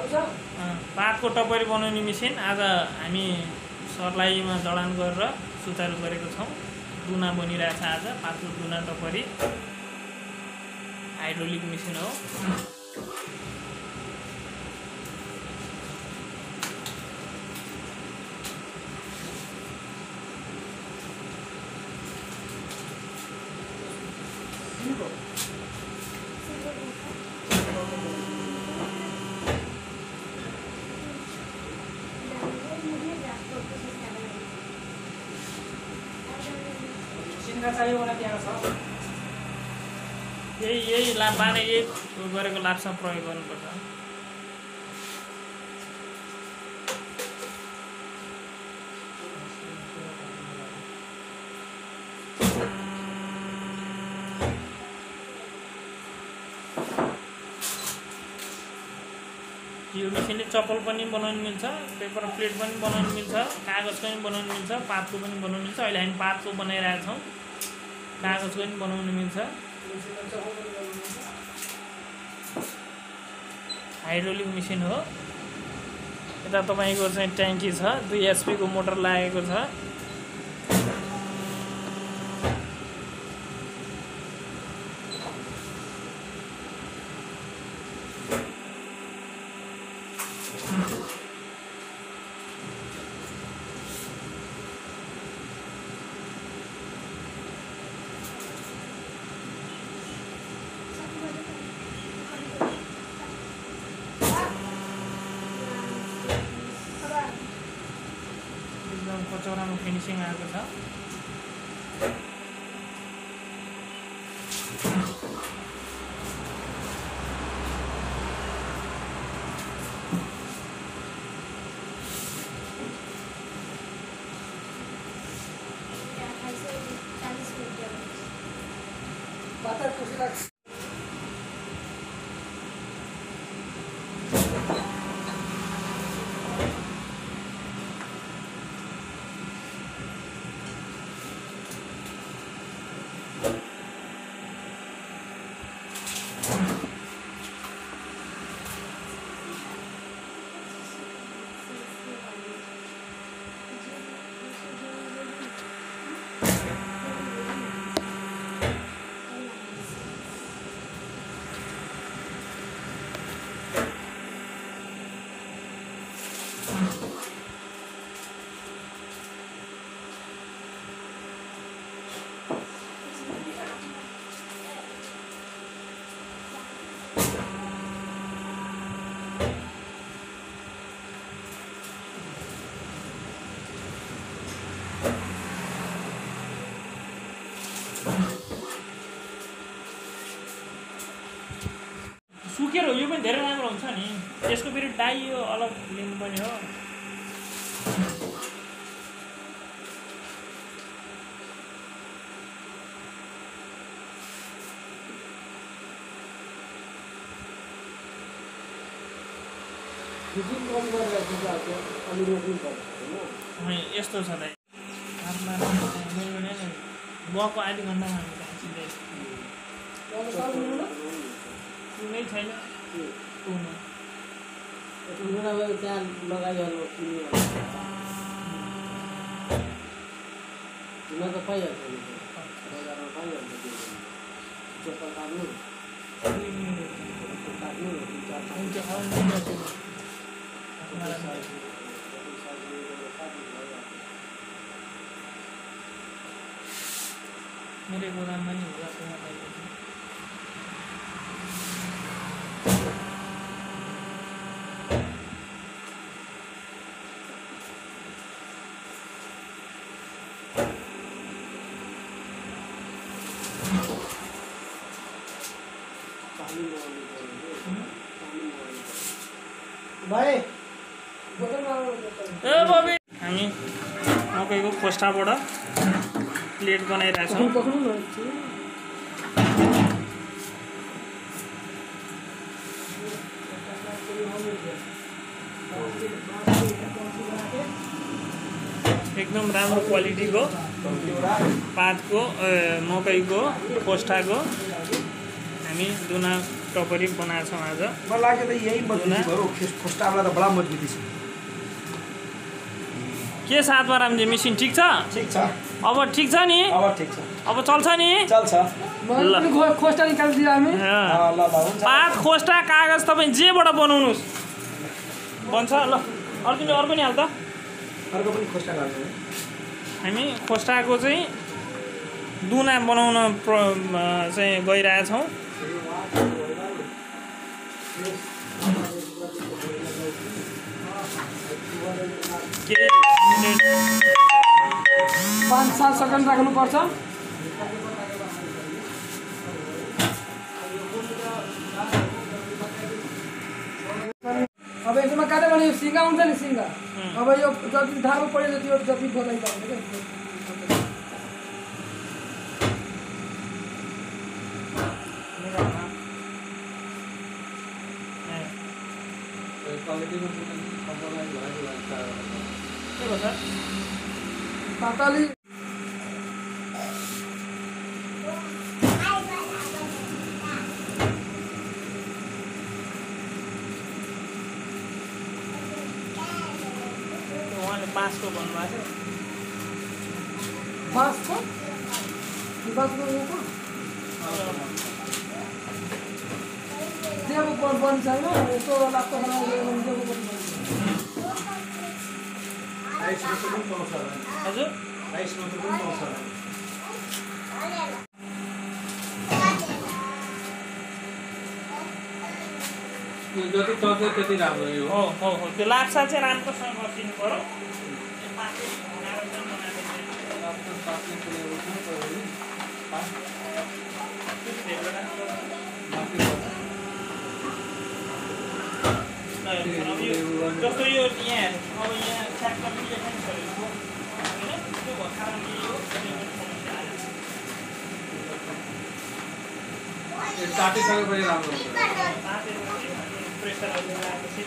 पातको टपरी बनाउने मेसिन आज हामी सर्लाहीमा जडान गरेर सुचारू गरेको छौँ। दुना बनिरहेछ आज पातको दुना टपरी हाइड्रोलिक मेसिन हो। यही बाने यही गरेको लाप्सा प्रयोग गर्नुपर्छ। यो मेसिनले चप्पल पनि बनाउनु मिल्छ, पेपर प्लेट पनि बनाउनु मिल्छ, कागजको पनि बनाउनु मिल्छ, पातको पनि बनाउनु मिल्छ। अहिले हामी पातको बनाइरहेका छौँ, कागजको पनि बनाउनु मिल्छ। हाइड्रोलिक मेसिन हो। यता तपाईँको चाहिँ ट्याङ्की छ, 2 HP को मोटर लागेको छ। कचौरामा फिनिसिङ आएको छ। सुकेर यो पनि धेरै राम्रो हुन्छ नि। यसको फेरि डाई यो अलग लिनुपर्ने हो। यस्तो छ दाइ, गएको आधी घन्टामा कुनै छैन त्यहाँ लगाइहाल्नु हुन त पाइहाल्छ बजारमा पाइहाल्छ। चप्पल काट्नु मेरै गोदाममा नि होला। हामी मकैको खोस्टाबाट प्लेट बनाइरहेछौँ। एकदम राम्रो क्वालिटीको पातको मकैको खोस्टाको हामी दुना टपरी बनाएको छौँ आज। मलाई लाग्यो त यही मजबुती भयो खोस्टावाला त बडा मजबुती छ। के साथमा रामजी मिसिन ठिक छ? ठिक छ अब ठिक छ नि? अब ठिक छ अब चल्छ नि? चल्छ। खोस्टा निकालिदियो हामी। ल ल हुन्छ। पात खोस्टा कागज तपाईँ जेबाट बनाउनुहोस् बन्छ। ल अर्को नि हाल त। अर्को पनि खोस्टा गर्छ। हामी खोस्टाको चाहिँ दुना बनाउन चाहिँ गइरहेछौँ। के 5-7 सेकेन्ड राख्नुपर्छ। अब यसमा काट्यो भने यो सिङ्गा हुन्छ नि सिङ्गा। अब यो जति धारो पऱ्यो जति जति बोलाइ जान्छ क्या। के भन्छ? पातली उहाँले 5 को भन्नुभएको बाँसको जेको बन्छ होइन यस्तो लाग्छ हजुर। जति चल्छ त्यति राम्रो हो हो हो त्यो लाप्सा चाहिँ राम्रोसँग बसिनु पर्यो। जस्तो यो यहाँ अब यहाँ ठ्याक्क मिलेको नि छोडेको होइन त्यो भएको कारणले यो तातिसकेपछि राम्रो हुन्छ। प्रेसरहरू लगाएपछि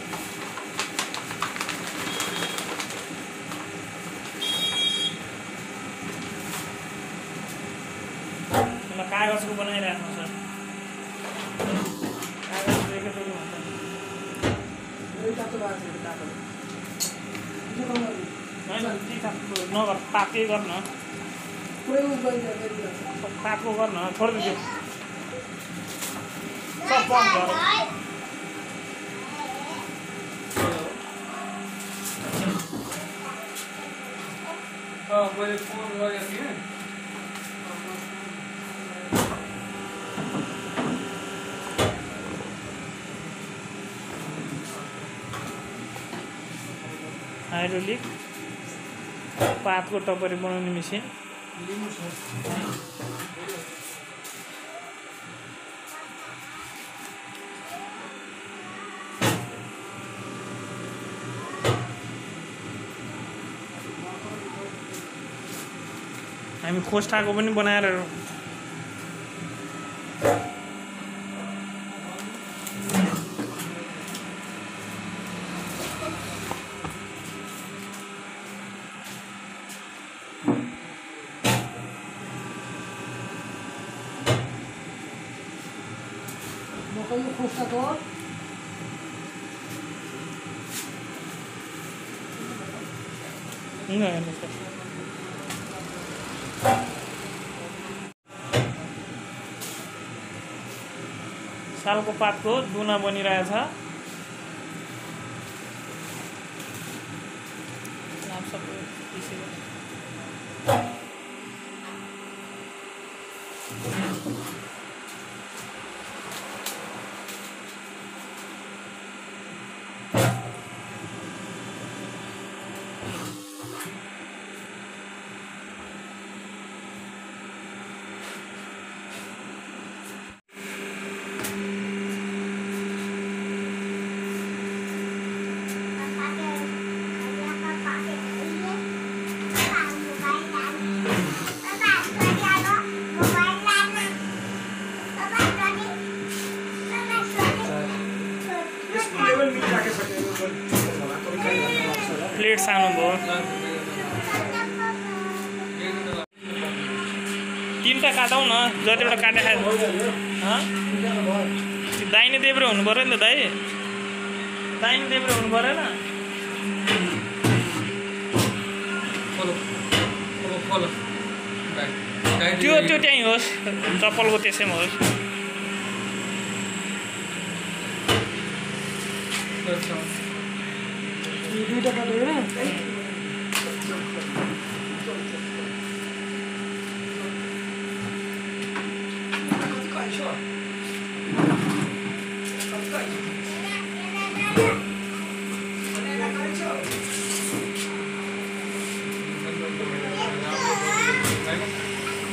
कागजको बनाइराख्नु छ। कागजको एकैचोटि हुन्छ नि होइन ठिक छ नगर ताकै गर्न ताको गर्न छोडिदियो सब बन्द गर। मैले फोन गरेको थिएँ। हाइड्रोलिक पातको टपरी बनाउने मेसिन। हामी खोस्टाको पनि बनाएर मकैको खोस्टाको सालको पातको दुना बनिरहेछ। प्लेट सानो भयो। 3टा काटौँ न जतिवटा काटे खायो। दाहिने देब्रे हुनु पऱ्यो नि त दाइ दाहिने देब्रे हुनु परेन त्यो त्यहीँ होस् चप्पलको त्यसैमा होस् दुईटा पऱ्यो होइन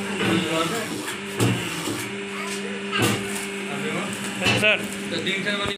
सर दिन्छ भने